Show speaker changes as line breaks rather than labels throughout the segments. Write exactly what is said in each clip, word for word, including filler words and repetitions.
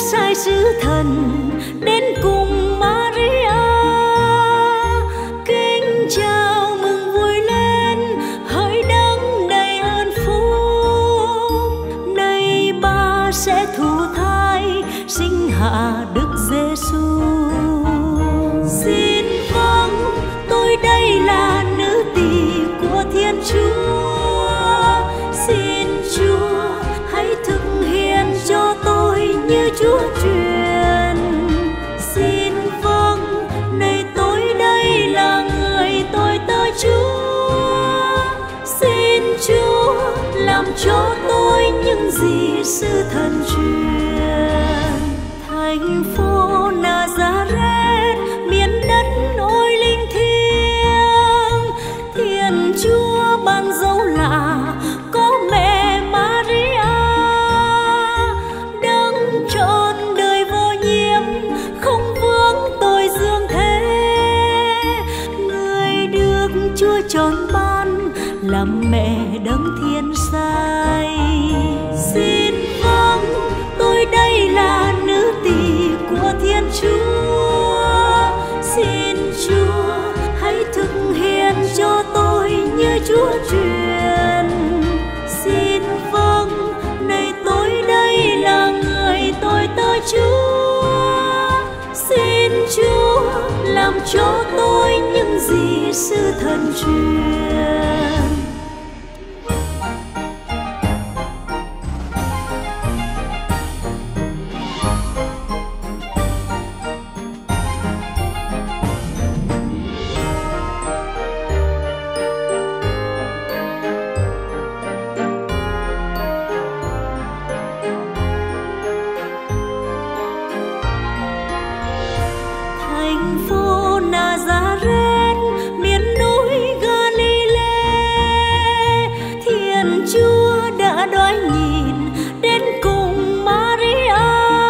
sai sứ thần đến cùng Maria, kính chào mừng vui lên hỡi đấng đầy ơn phúc. Nay ba sẽ thụ thai sinh hạ Đức Giêsu. Xin vâng, tôi đây là nữ tỳ của Thiên Chúa. Xin Chúa hãy thực hiện cho tôi như Chúa truyền. Xin vâng, này tôi đây là người tôi tới Chúa. Xin Chúa làm cho tôi những gì sự thần truyền. Thành phố Nazareth miền đất ôi linh thiêng, Thiên Chúa ban dấu lạ có mẹ Maria, đấng trọn đời vô nhiễm không vướng tội dương thế. Người được Chúa chọn ban làm mẹ đấng thiên sai. Xin vâng, tôi đây là nữ tỳ của Thiên Chúa. Xin Chúa hãy thực hiện cho tôi như Chúa truyền. Xin vâng, này tôi đây là người tôi tới Chúa. Xin Chúa làm cho tôi những gì sự thần truyền. Thành phố Nazareth miền núi Galilee, Thiên Chúa đã đoái nhìn đến cùng Maria,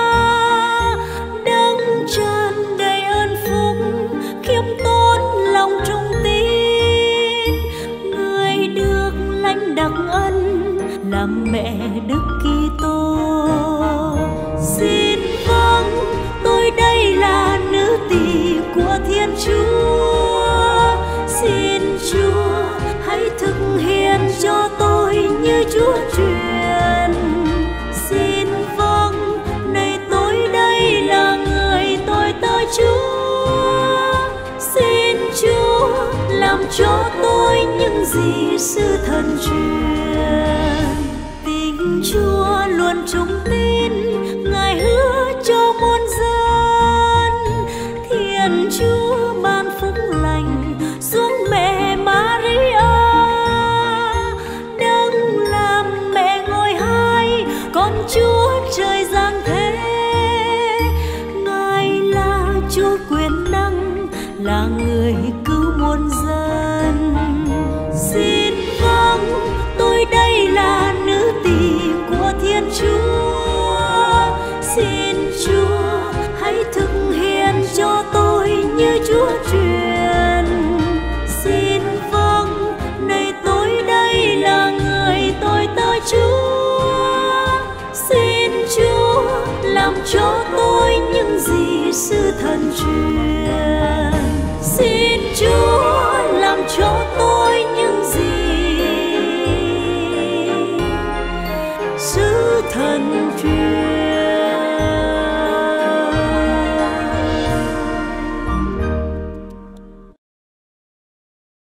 đấng tràn đầy ơn phúc khiêm tốn lòng trung tín. Người được lãnh đặc ân làm mẹ Đức Kitô. Xin vâng, tôi đây là nữ tỳ của Thiên Chúa. Xin Chúa hãy thực hiện cho tôi như Chúa truyền. Xin vâng, này tôi đây là người tôi tới Chúa. Xin Chúa làm cho tôi những gì sự thần truyền. Tình Chúa luôn trung tín, Ngài hứa cho muôn dân. Thiên Chúa ban phúc lành xuống mẹ Maria, đấng làm mẹ ngôi hai con Chúa trời giáng thế. Ngài là Chúa quyền năng, là người cứu muôn dân. Xin vâng, tôi đây là nữ tỳ của Thiên Chúa. Xin Chúa hãy thực hiện cho tôi như Chúa truyền. Xin vâng, này tôi đây là người tôi tới Chúa. Xin Chúa làm cho tôi những gì sự thần truyền. Xin Chúa làm cho tôi những gì sự thần truyền.